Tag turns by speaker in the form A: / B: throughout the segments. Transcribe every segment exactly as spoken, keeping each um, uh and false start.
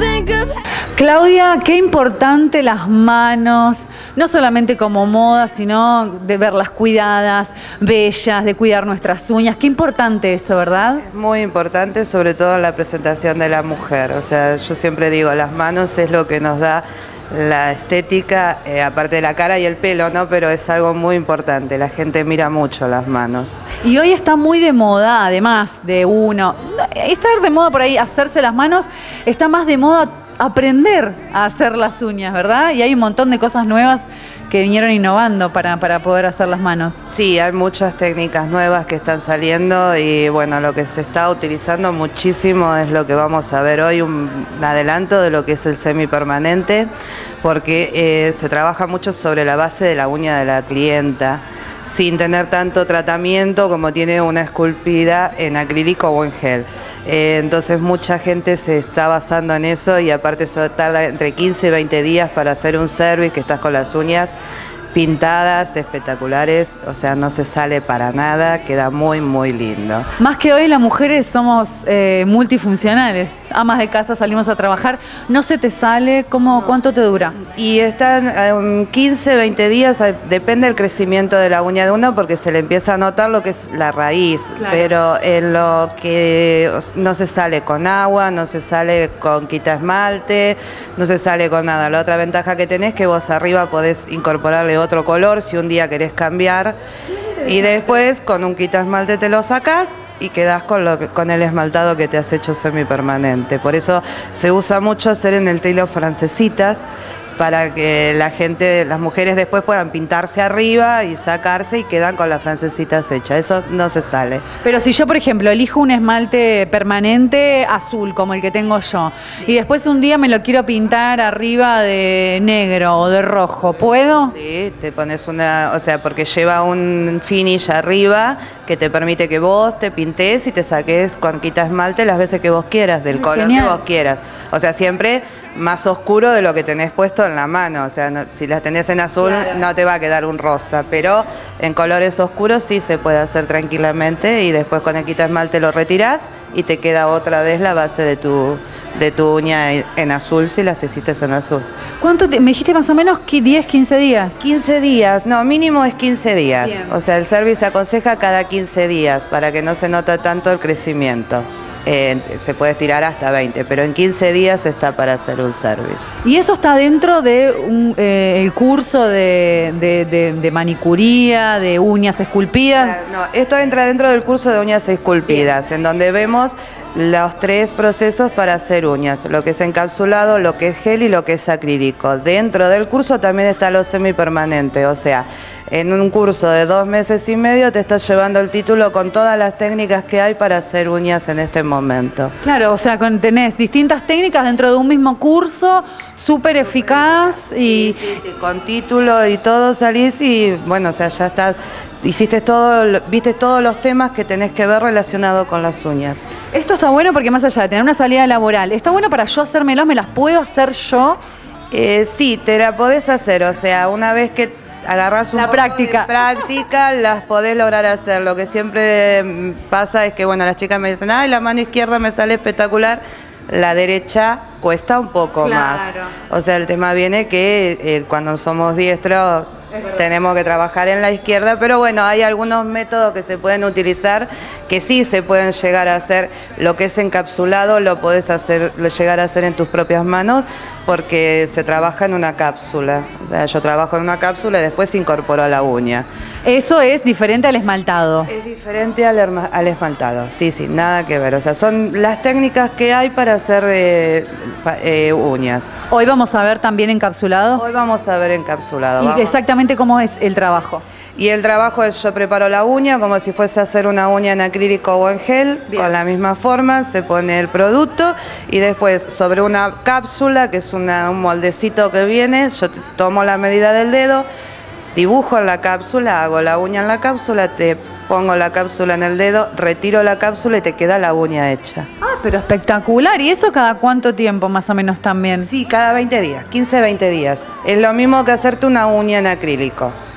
A: Claudia, qué importante las manos, no solamente como moda, sino de verlas cuidadas, bellas, de cuidar nuestras uñas. Qué importante eso, ¿verdad?
B: Es muy importante, sobre todo en la presentación de la mujer. O sea, yo siempre digo, las manos es lo que nos da la estética, eh, aparte de la cara y el pelo, ¿no? Pero es algo muy importante, la gente mira mucho las manos.
A: Y hoy está muy de moda, además de uno, estar de moda por ahí, hacerse las manos, está más de moda aprender a hacer las uñas, ¿verdad? Y hay un montón de cosas nuevas que vinieron innovando para, para poder hacer las manos.
B: Sí, hay muchas técnicas nuevas que están saliendo y bueno, lo que se está utilizando muchísimo es lo que vamos a ver hoy, un adelanto de lo que es el semipermanente, porque eh, se trabaja mucho sobre la base de la uña de la clienta, sin tener tanto tratamiento como tiene una esculpida en acrílico o en gel. Eh, entonces mucha gente se está basando en eso y aparte eso tarda entre quince y veinte días para hacer un service que estás con las uñas pintadas, espectaculares, o sea, no se sale para nada, queda muy, muy lindo.
A: Más que hoy las mujeres somos eh, multifuncionales, amas de casa, salimos a trabajar, no se te sale, ¿cómo, ¿cuánto te dura?
B: Y están um, quince, veinte días, depende del crecimiento de la uña de uno porque se le empieza a notar lo que es la raíz, claro. Pero en lo que no se sale con agua, no se sale con quita esmalte, no se sale con nada. La otra ventaja que tenés es que vos arriba podés incorporarle otro color si un día querés cambiar y después con un quita esmalte te lo sacás y quedás con, lo que, con el esmaltado que te has hecho semipermanente. Por eso se usa mucho hacer en el tailor francesitas para que la gente, las mujeres después puedan pintarse arriba y sacarse y quedan con las francesitas hechas. Eso no se sale.
A: Pero si yo, por ejemplo, elijo un esmalte permanente azul, como el que tengo yo, y después un día me lo quiero pintar arriba de negro o de rojo, ¿puedo?
B: Sí, te pones una, o sea, porque lleva un finish arriba que te permite que vos te pintes y te saques con quita esmalte las veces que vos quieras, del color Genial. que vos quieras. O sea, siempre más oscuro de lo que tenés puesto en la mano, o sea, no, si las tenés en azul claro. no te va a quedar un rosa, pero en colores oscuros sí se puede hacer tranquilamente y después con el quita esmalte lo retirás y te queda otra vez la base de tu, de tu uña en azul si las hiciste en azul.
A: ¿Cuánto te, me dijiste más o menos diez, quince días?
B: quince días, no, mínimo es quince días,
A: Bien.
B: O sea, el service se aconseja cada quince días para que no se nota tanto el crecimiento. Eh, se puede estirar hasta veinte, pero en quince días está para hacer un service.
A: ¿Y eso está dentro de un, eh, el curso de, de, de, de manicuría, de uñas esculpidas?
B: No, esto entra dentro del curso de uñas esculpidas, Bien. en donde vemos los tres procesos para hacer uñas, lo que es encapsulado, lo que es gel y lo que es acrílico. Dentro del curso también está lo semipermanente, o sea, en un curso de dos meses y medio te estás llevando el título con todas las técnicas que hay para hacer uñas en este momento.
A: Claro, o sea, con, tenés distintas técnicas dentro de un mismo curso, súper eficaz y...
B: Sí, sí, sí, con título y todo salís y bueno, o sea, ya estás... Hiciste todo, viste todos los temas que tenés que ver relacionados con las uñas.
A: Esto está bueno porque más allá de tener una salida laboral, ¿está bueno para yo hacérmelos? ¿Me las puedo hacer yo?
B: Eh, sí, te la podés hacer, o sea, una vez que agarrás un
A: la
B: poco
A: práctica.
B: de práctica, las podés lograr hacer. Lo que siempre pasa es que, bueno, las chicas me dicen, ay, la mano izquierda me sale espectacular, la derecha cuesta un poco
A: claro.
B: más. O sea, el tema viene que eh, cuando somos diestros tenemos que trabajar en la izquierda, pero bueno, hay algunos métodos que se pueden utilizar que sí se pueden llegar a hacer. Lo que es encapsulado lo podés hacer, lo llegar a hacer en tus propias manos porque se trabaja en una cápsula. O sea, yo trabajo en una cápsula y después incorporo a la uña.
A: Eso es diferente al esmaltado.
B: Es diferente al, al esmaltado, sí, sí, nada que ver. O sea, son las técnicas que hay para hacer eh, eh, uñas.
A: Hoy vamos a ver también encapsulado.
B: Hoy vamos a ver encapsulado.
A: ¿Y
B: vamos.
A: exactamente cómo es el trabajo?
B: Y el trabajo es, yo preparo la uña como si fuese a hacer una uña en acrílico o en gel, Bien. con la misma forma, se pone el producto y después sobre una cápsula, que es una, un moldecito que viene, yo tomo la medida del dedo, dibujo en la cápsula, hago la uña en la cápsula, te pongo la cápsula en el dedo, retiro la cápsula y te queda la uña hecha.
A: Ah, pero espectacular. ¿Y eso cada cuánto tiempo más o menos también?
B: Sí, cada veinte días, quince, veinte días. Es lo mismo que hacerte una uña en acrílico.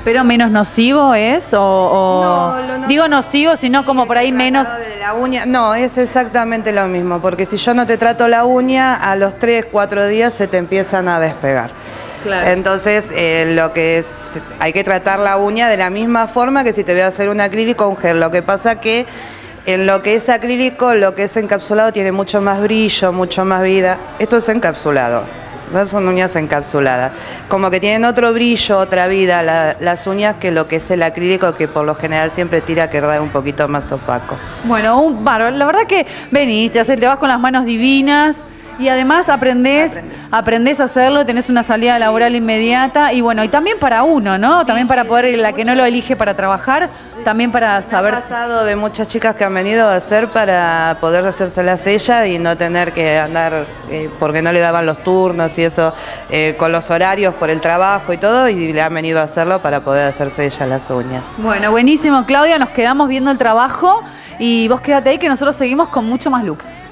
A: ¿Pero menos nocivo es? O, o...
B: No, lo no...
A: Digo nocivo, sino como por ahí menos...
B: De la uña. No, es exactamente lo mismo, porque si yo no te trato la uña, a los tres, cuatro días se te empiezan a despegar. Claro. Entonces, eh, lo que es, hay que tratar la uña de la misma forma que si te voy a hacer un acrílico o un gel. Lo que pasa que en lo que es acrílico, lo que es encapsulado tiene mucho más brillo, mucho más vida. Esto es encapsulado. No son uñas encapsuladas, como que tienen otro brillo, otra vida la, las uñas que lo que es el acrílico, que por lo general siempre tira a quedar un poquito más opaco.
A: Bueno, un bárbaro, la verdad que venís, te, haces, te vas con las manos divinas y además aprendés, aprendés, aprendés a hacerlo, tenés una salida laboral inmediata y bueno, y también para uno, ¿no? Sí, también para poder, la que no lo elige para trabajar, también para saber...
B: Me ha pasado de muchas chicas que han venido a hacer para poder hacérselas ella y no tener que andar, eh, porque no le daban los turnos y eso, eh, con los horarios por el trabajo y todo, y le han venido a hacerlo para poder hacerse ella las uñas.
A: Bueno, buenísimo, Claudia, nos quedamos viendo el trabajo y vos quédate ahí que nosotros seguimos con mucho más looks.